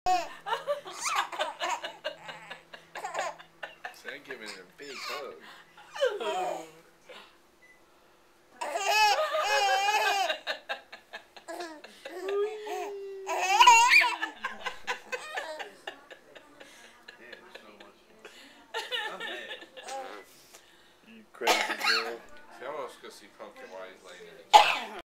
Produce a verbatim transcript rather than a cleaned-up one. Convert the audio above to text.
See, I'm giving it a big hug. You crazy girl. See, I'm gonna go see Pumpkin while he's laying in the